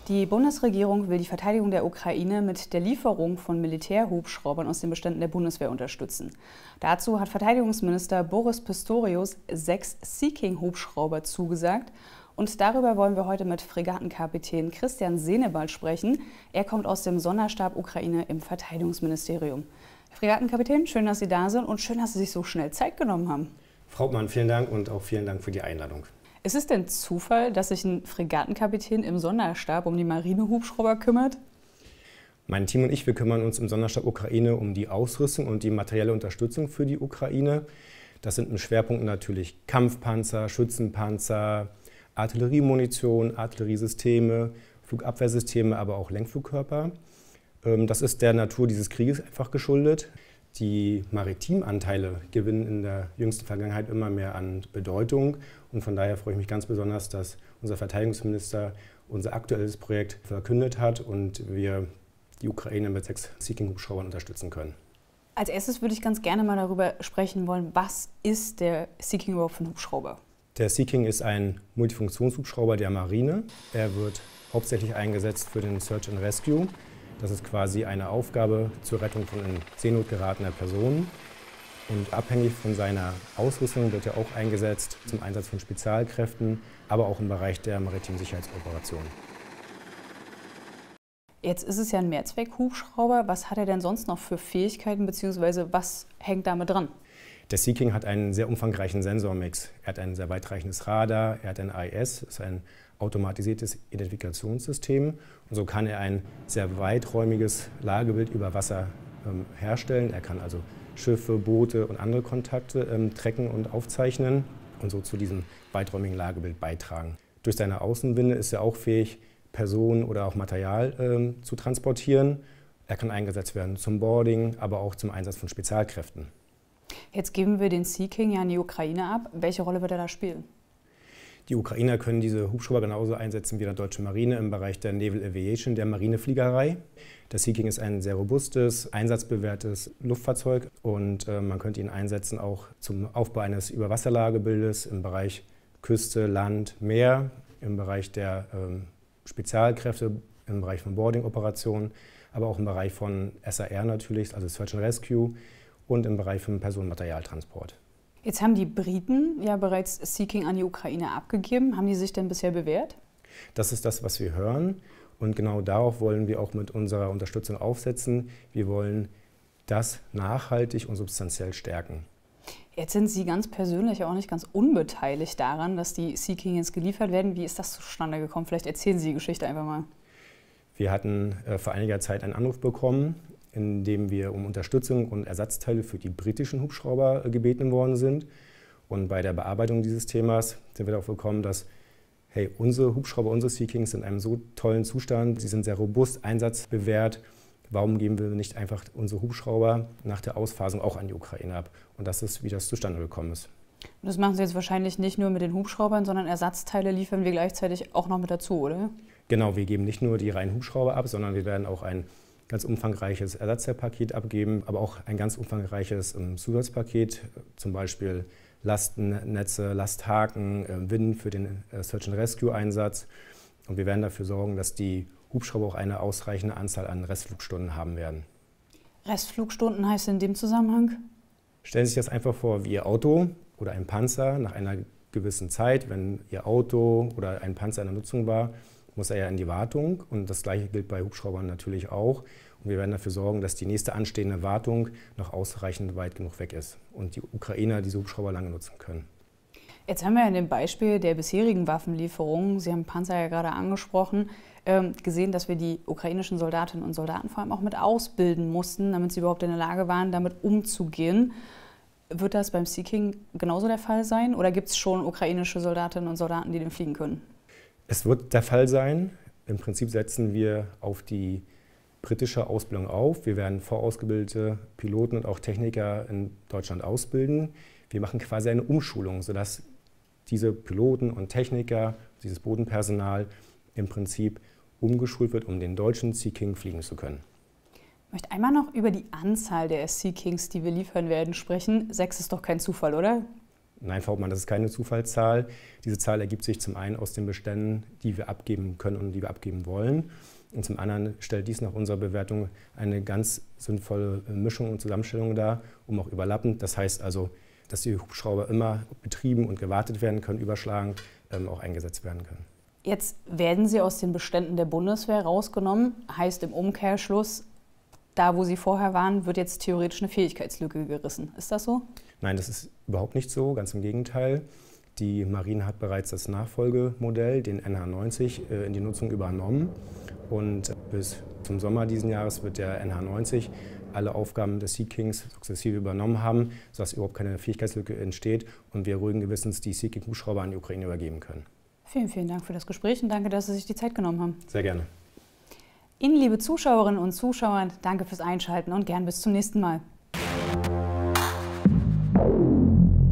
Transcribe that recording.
Die Bundesregierung will die Verteidigung der Ukraine mit der Lieferung von Militärhubschraubern aus den Beständen der Bundeswehr unterstützen. Dazu hat Verteidigungsminister Boris Pistorius 6 Sea King-Hubschrauber zugesagt. Und darüber wollen wir heute mit Fregattenkapitän Christian Senewald sprechen. Er kommt aus dem Sonderstab Ukraine im Verteidigungsministerium. Fregattenkapitän, schön, dass Sie da sind und schön, dass Sie sich so schnell Zeit genommen haben. Frau Hauptmann, vielen Dank und auch vielen Dank für die Einladung. Ist es denn Zufall, dass sich ein Fregattenkapitän im Sonderstab um die Marinehubschrauber kümmert? Mein Team und ich, wir kümmern uns im Sonderstab Ukraine um die Ausrüstung und die materielle Unterstützung für die Ukraine. Das sind im Schwerpunkt natürlich Kampfpanzer, Schützenpanzer, Artilleriemunition, Artilleriesysteme, Flugabwehrsysteme, aber auch Lenkflugkörper. Das ist der Natur dieses Krieges einfach geschuldet. Die Maritimanteile gewinnen in der jüngsten Vergangenheit immer mehr an Bedeutung. Und von daher freue ich mich ganz besonders, dass unser Verteidigungsminister unser aktuelles Projekt verkündet hat und wir die Ukraine mit 6 Sea King-Hubschraubern unterstützen können. Als erstes würde ich ganz gerne mal darüber sprechen wollen, was ist der Sea King überhaupt für ein Hubschrauber? Der Sea King ist ein Multifunktionshubschrauber der Marine. Er wird hauptsächlich eingesetzt für den Search and Rescue. Das ist quasi eine Aufgabe zur Rettung von in Seenot geratener Personen. Und abhängig von seiner Ausrüstung wird er auch eingesetzt zum Einsatz von Spezialkräften, aber auch im Bereich der maritimen Sicherheitsoperationen. Jetzt ist es ja ein Mehrzweck-Hubschrauber. Was hat er denn sonst noch für Fähigkeiten bzw. was hängt damit dran? Der Sea King hat einen sehr umfangreichen Sensormix. Er hat ein sehr weitreichendes Radar, er hat ein AIS, das ist ein automatisiertes Identifikationssystem. Und so kann er ein sehr weiträumiges Lagebild über Wasser herstellen. Er kann also Schiffe, Boote und andere Kontakte tracken und aufzeichnen und so zu diesem weiträumigen Lagebild beitragen. Durch seine Außenwinde ist er auch fähig, Personen oder auch Material zu transportieren. Er kann eingesetzt werden zum Boarding, aber auch zum Einsatz von Spezialkräften. Jetzt geben wir den Sea King ja an die Ukraine ab. Welche Rolle wird er da spielen? Die Ukrainer können diese Hubschrauber genauso einsetzen wie die deutsche Marine im Bereich der Naval Aviation, der Marinefliegerei. Der Sea King ist ein sehr robustes, einsatzbewährtes Luftfahrzeug und man könnte ihn einsetzen auch zum Aufbau eines Überwasserlagebildes im Bereich Küste, Land, Meer, im Bereich der Spezialkräfte, im Bereich von Boarding-Operationen, aber auch im Bereich von SAR natürlich, also Search and Rescue und im Bereich von Personenmaterialtransport. Jetzt haben die Briten ja bereits Sea King an die Ukraine abgegeben. Haben die sich denn bisher bewährt? Das ist das, was wir hören. Und genau darauf wollen wir auch mit unserer Unterstützung aufsetzen. Wir wollen das nachhaltig und substanziell stärken. Jetzt sind Sie ganz persönlich auch nicht ganz unbeteiligt daran, dass die Sea King jetzt geliefert werden. Wie ist das zustande gekommen? Vielleicht erzählen Sie die Geschichte einfach mal. Wir hatten vor einiger Zeit einen Anruf bekommen, in dem wir um Unterstützung und Ersatzteile für die britischen Hubschrauber gebeten worden sind. Und bei der Bearbeitung dieses Themas sind wir darauf gekommen, dass unsere Hubschrauber, unsere Sea Kings sind in einem so tollen Zustand, sie sind sehr robust, einsatzbewährt. Warum geben wir nicht einfach unsere Hubschrauber nach der Ausphasung auch an die Ukraine ab? Und das ist, wie das zustande gekommen ist. Und das machen Sie jetzt wahrscheinlich nicht nur mit den Hubschraubern, sondern Ersatzteile liefern wir gleichzeitig auch noch mit dazu, oder? Genau, wir geben nicht nur die reinen Hubschrauber ab, sondern wir werden auch ein ganz umfangreiches Ersatzteilpaket abgeben, aber auch ein ganz umfangreiches Zusatzpaket, zum Beispiel Lastennetze, Lasthaken, Winden für den Search and Rescue Einsatz. Und wir werden dafür sorgen, dass die Hubschrauber auch eine ausreichende Anzahl an Restflugstunden haben werden. Restflugstunden heißt in dem Zusammenhang? Stellen Sie sich das einfach vor wie Ihr Auto oder ein Panzer nach einer gewissen Zeit. Wenn Ihr Auto oder ein Panzer in der Nutzung war, muss er ja in die Wartung und das Gleiche gilt bei Hubschraubern natürlich auch. Und wir werden dafür sorgen, dass die nächste anstehende Wartung noch ausreichend weit genug weg ist und die Ukrainer diese Hubschrauber lange nutzen können. Jetzt haben wir in dem Beispiel der bisherigen Waffenlieferungen, Sie haben Panzer ja gerade angesprochen, gesehen, dass wir die ukrainischen Soldatinnen und Soldaten vor allem auch mit ausbilden mussten, damit sie überhaupt in der Lage waren, damit umzugehen. Wird das beim Sea King genauso der Fall sein oder gibt es schon ukrainische Soldatinnen und Soldaten, die den fliegen können? Es wird der Fall sein. Im Prinzip setzen wir auf die britische Ausbildung auf. Wir werden vorausgebildete Piloten und auch Techniker in Deutschland ausbilden. Wir machen quasi eine Umschulung, sodass diese Piloten und Techniker, dieses Bodenpersonal im Prinzip umgeschult wird, um den deutschen Sea King fliegen zu können. Ich möchte einmal noch über die Anzahl der Sea Kings, die wir liefern werden, sprechen. 6 ist doch kein Zufall, oder? Nein, Frau Hauptmann, das ist keine Zufallszahl. Diese Zahl ergibt sich zum einen aus den Beständen, die wir abgeben können und die wir abgeben wollen. Und zum anderen stellt dies nach unserer Bewertung eine ganz sinnvolle Mischung und Zusammenstellung dar, um auch überlappend. Das heißt also, dass die Hubschrauber immer betrieben und gewartet werden können, überschlagend auch eingesetzt werden können. Jetzt werden sie aus den Beständen der Bundeswehr rausgenommen, heißt im Umkehrschluss, da wo sie vorher waren, wird jetzt theoretisch eine Fähigkeitslücke gerissen. Ist das so? Nein, das ist überhaupt nicht so, ganz im Gegenteil. Die Marine hat bereits das Nachfolgemodell, den NH90, in die Nutzung übernommen. Und bis zum Sommer diesen Jahres wird der NH90 alle Aufgaben des Sea Kings sukzessive übernommen haben, sodass überhaupt keine Fähigkeitslücke entsteht und wir ruhigen Gewissens die Sea King Hubschrauber an die Ukraine übergeben können. Vielen, vielen Dank für das Gespräch und danke, dass Sie sich die Zeit genommen haben. Sehr gerne. Ihnen, liebe Zuschauerinnen und Zuschauer, danke fürs Einschalten und gern bis zum nächsten Mal.